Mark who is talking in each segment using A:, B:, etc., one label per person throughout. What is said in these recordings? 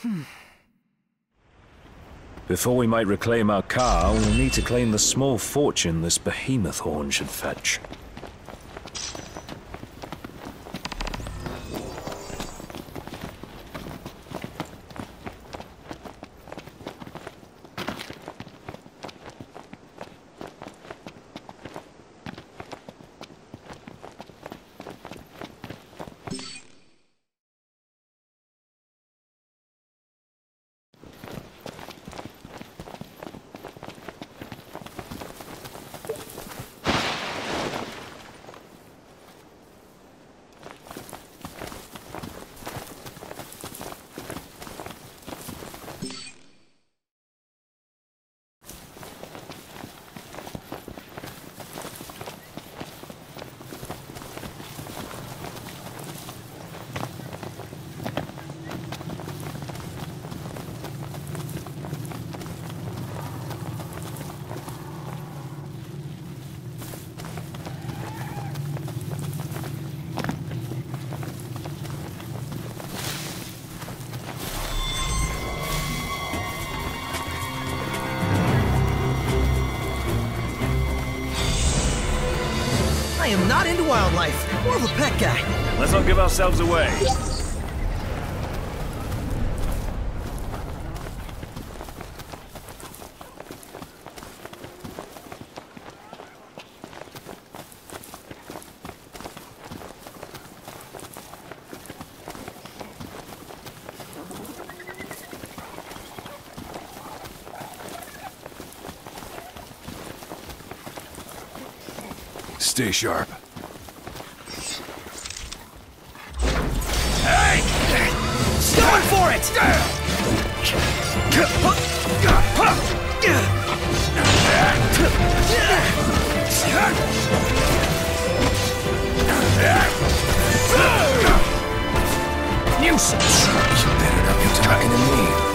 A: Before we might reclaim our car, we'll need to claim the small fortune this behemoth horn should fetch.
B: I am not into wildlife. More of a pet guy.
A: Let's not give ourselves away.
C: Stay sharp.
B: Hey! Going for it! Nuisance!
C: You better not be talking to me.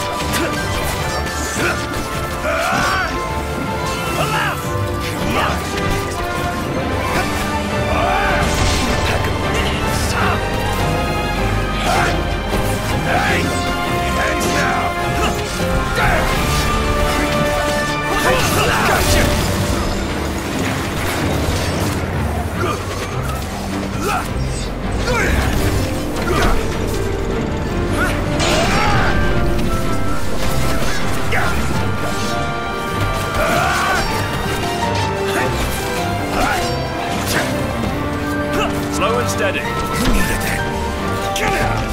A: Slow and steady.
C: Who needed that? Get out!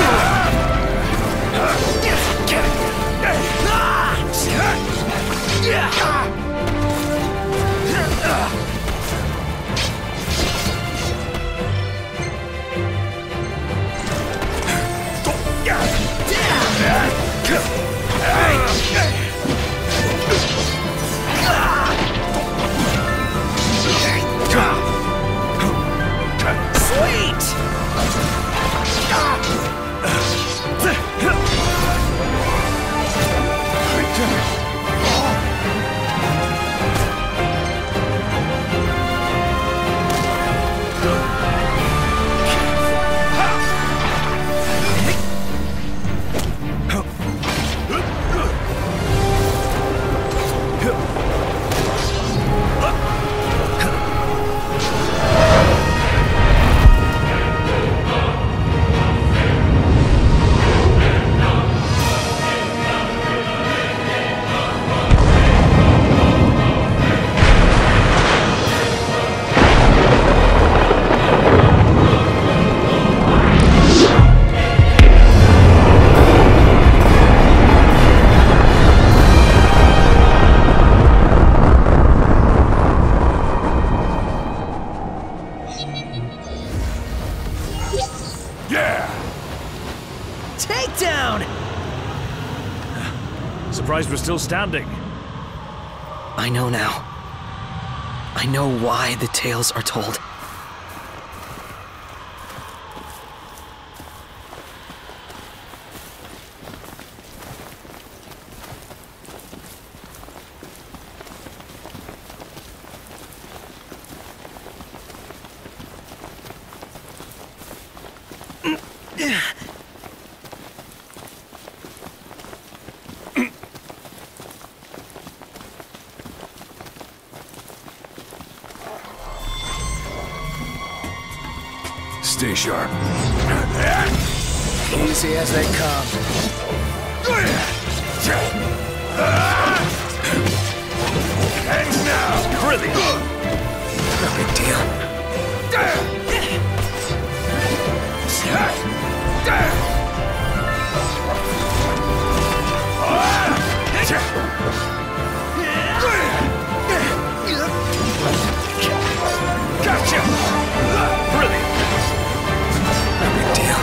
B: Takedown!
A: Surprised we're still standing.
B: I know now. I know why the tales are told.
C: Stay sharp.
B: Easy as they come.
C: And now!
A: Brilliant!
B: No big deal.
C: Gotcha!
A: Brilliant!
B: No big deal.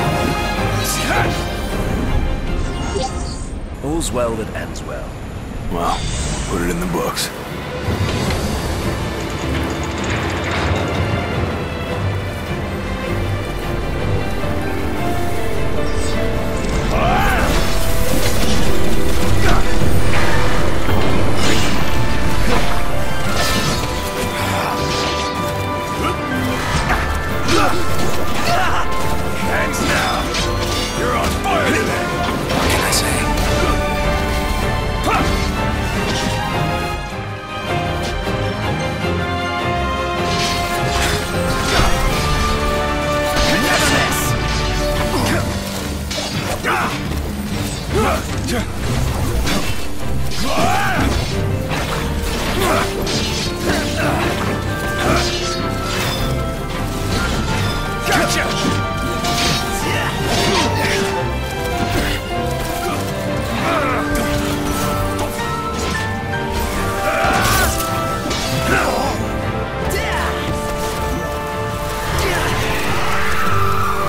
A: All's well that ends well.
C: Well, put it in the books.
A: Hands now! You're on fire today!
B: What can I say?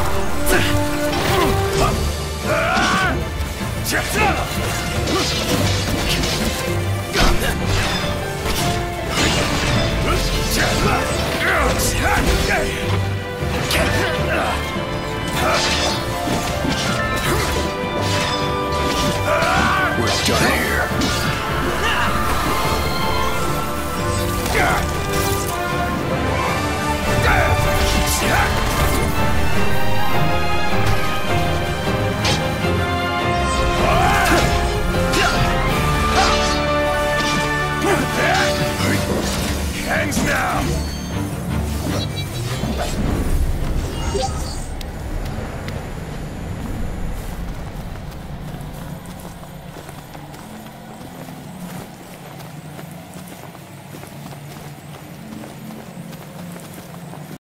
C: Gotcha!